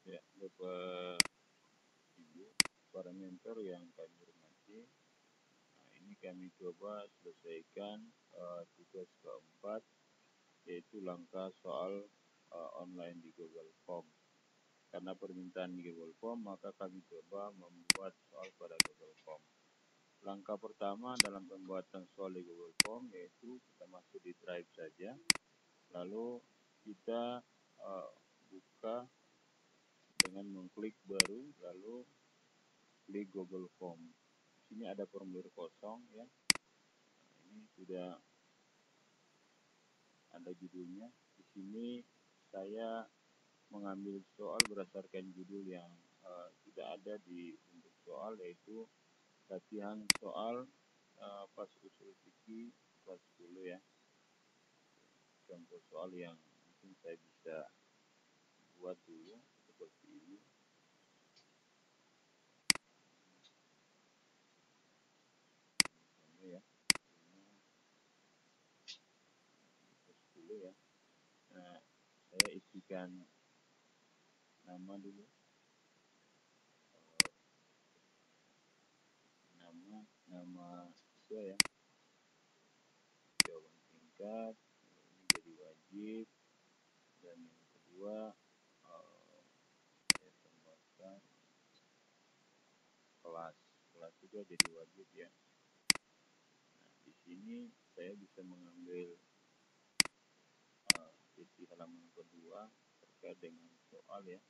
Ya, Bapak Ibu, para mentor yang kami hormati, ini kami coba selesaikan tugas keempat, yaitu langkah soal online di Google Form. Karena permintaan di Google Form, maka kami coba membuat soal pada Google Form. Langkah pertama dalam pembuatan soal di Google Form yaitu kita masuk di Drive saja, lalu kita buka dengan mengklik baru, lalu klik Google Form. Di sini ada formulir kosong ya. Ini sudah ada judulnya. Di sini saya mengambil soal berdasarkan judul yang tidak ada di bentuk soal, yaitu latihan soal pas usul fikih kelas 10 ya. Contoh soal yang mungkin saya bisa buat dulu seperti ini. Misalnya ya, kelas 10 ya. Nah, saya isikan nama dulu. Nama siswa ya. Jawaban singkat, ini jadi wajib. Dan yang kedua, saya tambahkan kelas juga jadi wajib ya. Nah, di sini saya bisa mengambil sisi halaman kedua terkait dengan soal ya.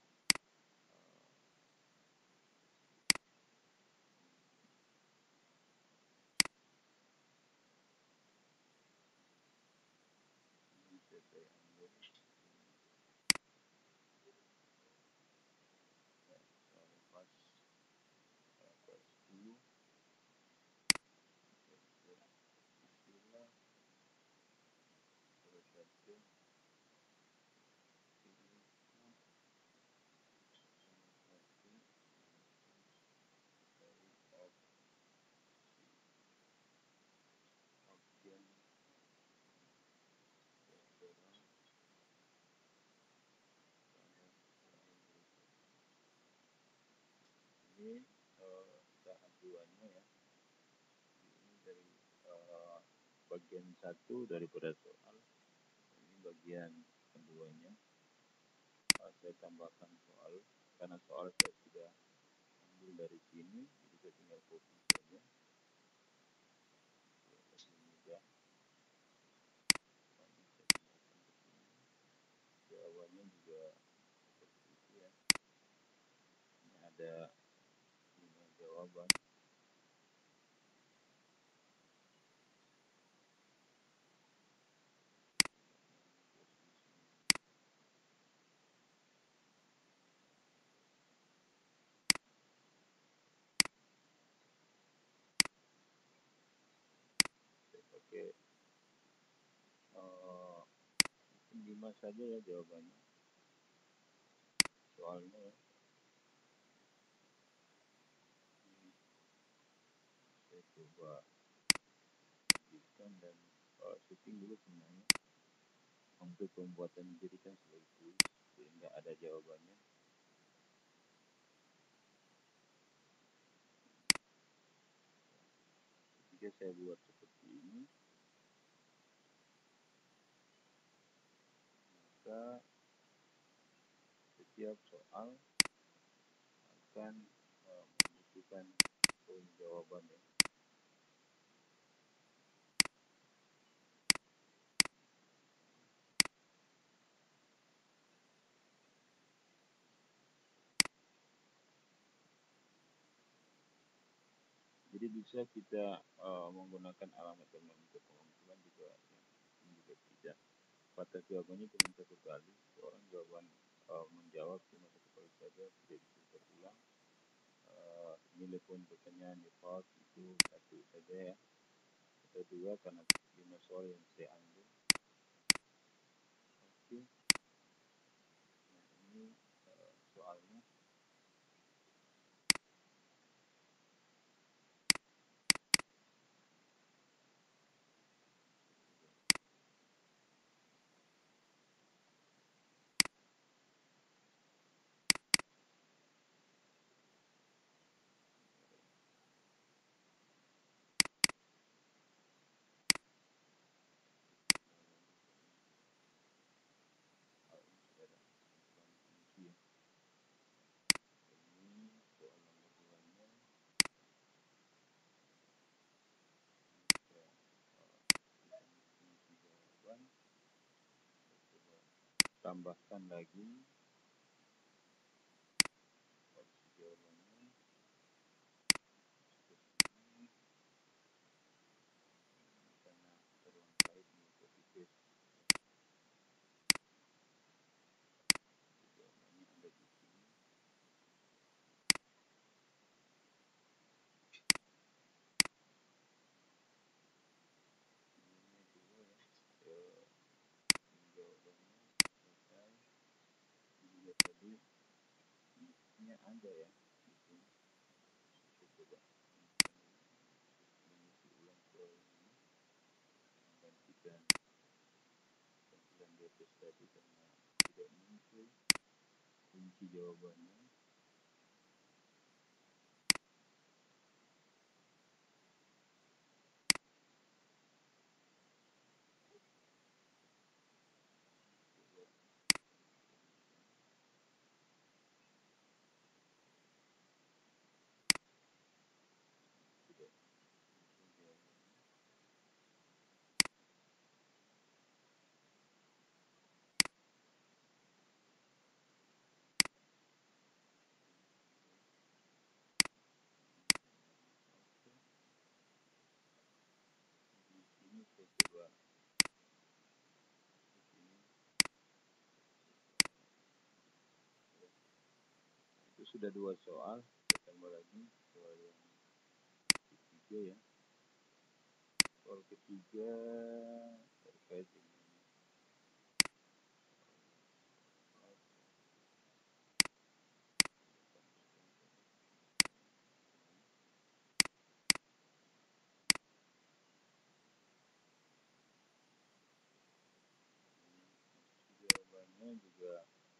Ini bisa saya ambil soal pas kelas 10. Istilah terus satu ini tahap 2-nya ya. Ini dari bagian 1 daripada soal. Ini bagian keduanya. Saya tambahkan soal karena soal saya sudah ambil dari sini, jadi saya tinggal copy saja. Lebih mudah. Saya tinggalkan ke sini. Jawabannya juga seperti itu ya. Ini ada 5 jawaban. Saya pakai 5 saja ya jawabannya. Soalnya ya. Ini saya coba lanjutkan dan setting dulu sebenarnya. Untuk pembuatan dijadikan sebagai tulis sehingga ada jawabannya. Jika saya buat seperti ini, maka setiap soal akan membutuhkan poin jawaban ya. Jadi bisa kita menggunakan alamat untuk pengumpulan juga ya. Ini juga tidak. Batas jawabannya cuma satu kali. Seorang jawaban menjawab cuma satu kali saja, tidak bisa terulang. Nilai poin pertanyaan default itu 1 saja ya. Atau 2 karena 5 soal yang saya ambil. Oke. Nah, ini soalnya. tambahkan lagi opsi jawabannya ke sini, karena terlengkap mengikuti tes. Jawabannya ada di sini. Ini dua ya. Jawabannya selesai. Juga tadi ini ada ya di sini. Kita coba mengisi ulang soal ini, menggantikan tampilan di atas tadi karena tidak muncul kunci jawabannya. Coba tidak muncul jawabannya. Oke, di sini saya coba di sini. Itu sudah dua soal, kita tambah lagi soal yang ketiga ya. Soal ketiga terkait dengan jawabannya juga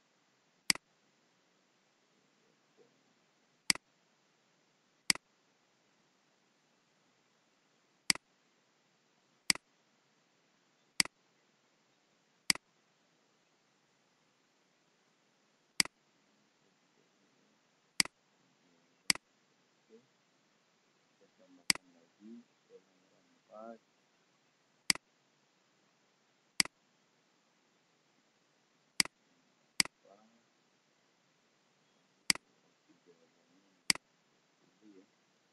oke. Kita tambahkan lagi soal nomor 4. Opsi jawabannya dulu ya.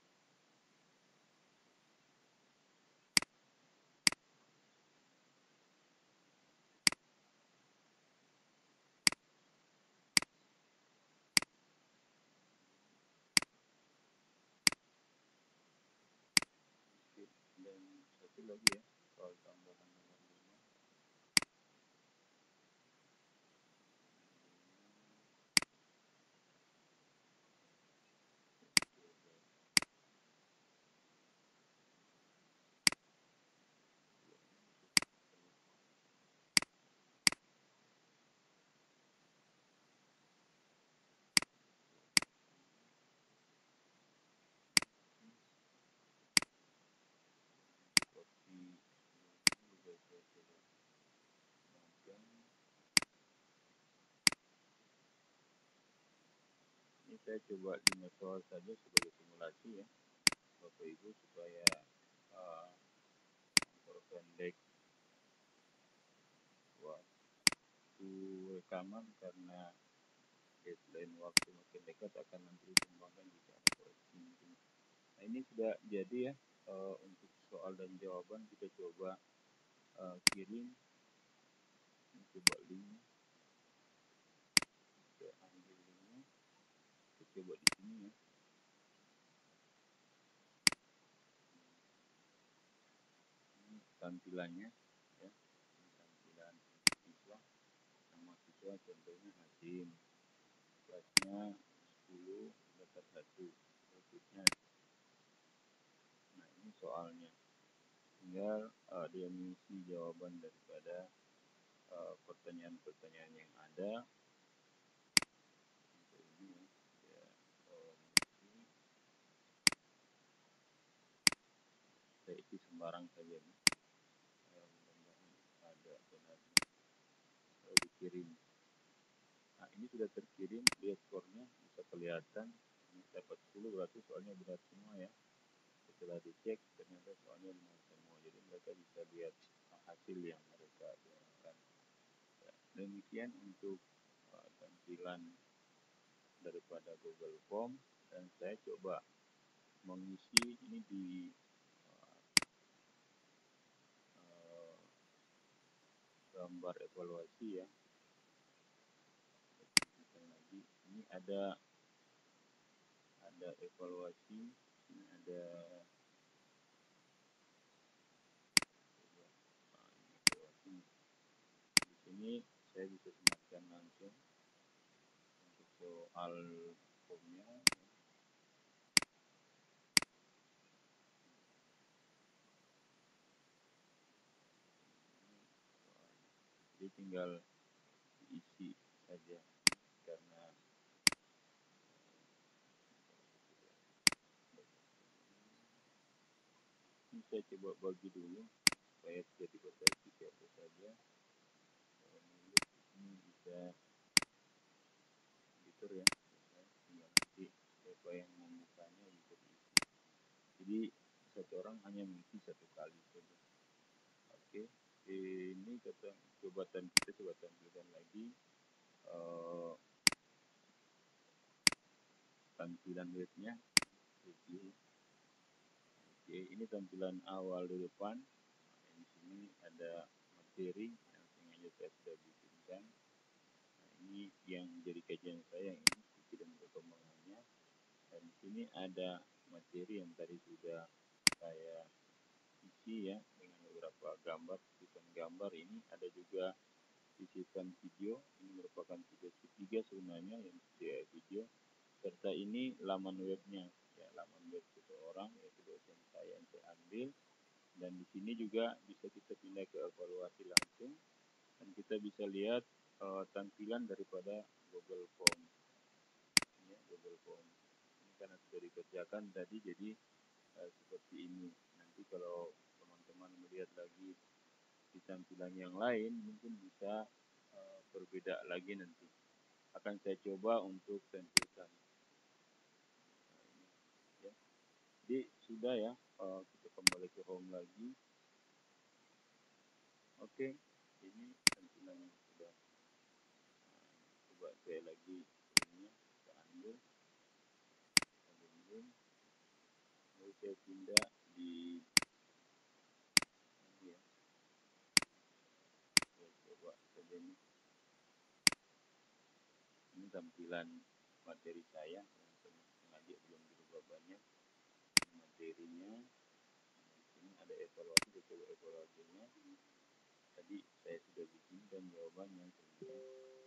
Oke, dan satu lagi ya, soal tambahan nomor 5. Opsi juga saya coba tambahkan. Ini saya coba 5 soal saja sebagai simulasi ya, Bapak Ibu, supaya memperpendek waktu rekaman, karena deadline waktu makin dekat akan nanti dikembangkan jika ada koreksi mungkin. Nah ini sudah jadi ya, untuk soal dan jawaban kita coba kirim. Ini coba linknya, kita ambil linknya, kita coba di sini ya. Ini tampilannya ya, ini tampilan siswa. Nama siswa contohnya Hasim, kelasnya 10 dasar 1, berikutnya. Nah ini soalnya, tinggal dia mengisi jawaban daripada pertanyaan-pertanyaan yang ada. Untuk ini ya, mengisi, saya isi sembarang saja nih. Mudah-mudahan ada benarnya. Lalu dikirim. Nah ini sudah terkirim, lihat skornya bisa kelihatan. Ini dapat 10 berarti soalnya berat semua ya. Setelah dicek ternyata soalnya benar semua, jadi mereka bisa lihat hasil yang mereka gunakan. Ya, Demikian untuk tampilan daripada Google Form, dan saya coba mengisi ini di gambar evaluasi ya. Lagi ini ada evaluasi, ini ada evaluasi. Di sini saya bisa sematkan langsung untuk soal formnya. Jadi tinggal diisi saja, karena ini saya coba bagi dulu supaya tidak dibatasi siapa saja. Ini bisa editor ya, tinggal nanti siapa yang membukanya bisa diisi. Jadi satu orang hanya mengisi satu kali saja. Oke, ini kita coba tampilkan lagi tampilan webnya. Oke, ini tampilan awal di depan. Di sini ada materi yang sengaja saya sudah bikinkan. Nah, ini yang jadi kajian saya, yang ini studi dan perkembangannya. Dan di sini ada materi yang tadi sudah saya isi ya, dengan beberapa gambar, sisipan gambar. Ini ada juga sisipan video. Ini merupakan video ketiga sebenarnya yang video. Serta ini laman webnya, ya, laman web seseorang, yaitu dosen saya yang saya ambil. Dan di sini juga bisa kita pindah ke evaluasi langsung, dan kita bisa lihat tampilan daripada Google Form. Ya, Google Form. Ini karena sudah dikerjakan tadi, jadi seperti ini. Nanti kalau teman-teman melihat lagi di tampilan yang lain, mungkin bisa berbeda lagi nanti. Akan saya coba untuk tampilkan. Ya. Jadi sudah ya, kita kembali ke home lagi. Oke, ini tampilan yang sudah. Coba saya lagi ini, kita ambil, lalu saya pindah di ini ya. Saya coba saja ini. Ini tampilan materi saya yang sengaja belum dirubah banyak. Ini materinya. Ini ada evaluasi, saya coba evaluasinya. Tadi saya sudah bikin dan jawabannya sebenarnya.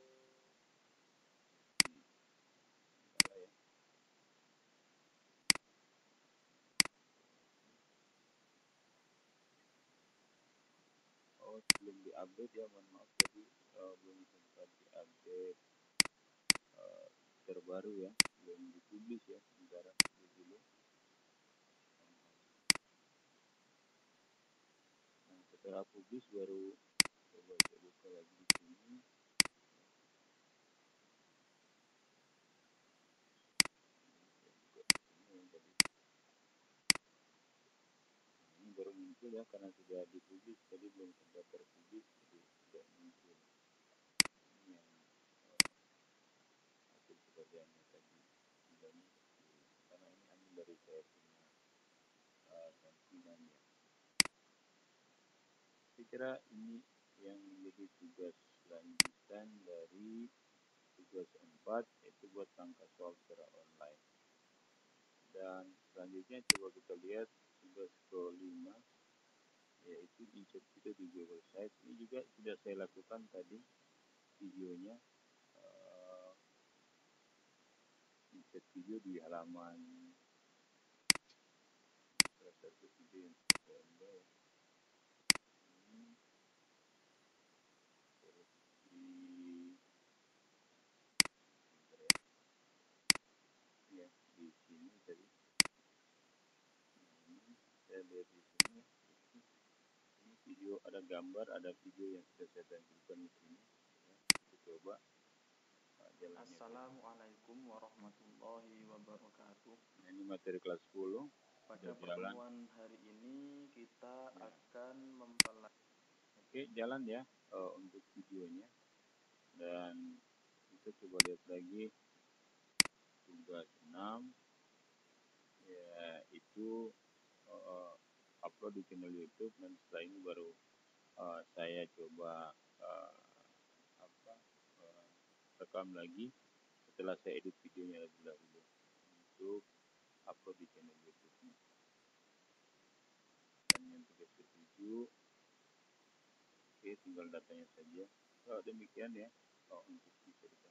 Salah ya. Oh, belum diupdate ya, mohon maaf tadi belum sempat diupdate terbaru ya, belum dipublish ya, sementara dulu. Nah, setelah publish baru coba saya buka lagi di sini. Ini baru muncul ya, karena sudah dipublish, tadi belum sempat terpublish, jadi tidak muncul. Ini yang hasil pekerjaannya tadi. Karena ini ambil dari saya punya tampilannya. Saya kira ini yang menjadi tugas lanjutan dari tugas 4, yaitu buat angka soal secara online. Dan selanjutnya coba kita lihat tugas ke-5, yaitu insert video di Google Sites. Ini juga sudah saya lakukan tadi videonya, insert video di halaman salah satu video yang saya unggah ya. Ini terus di ya, di sini tadi. Ini saya lihat di sini. Ini video, ada gambar, ada video yang sudah saya tampilkan di sini. Ya, kita coba jalannya. Assalamualaikum warahmatullahi wabarakatuh. Nah, ini materi kelas 10. Pada pertemuan hari ini kita akan Oke, jalan ya untuk videonya. Dan kita coba lihat lagi tugas 6, yaitu upload di channel YouTube, dan setelah ini baru saya coba rekam lagi setelah saya edit videonya lebih dahulu untuk upload di channel YouTube-nya. Dan yang tugas ke-7, oke, tinggal datanya saja. Demikian ya untuk bisa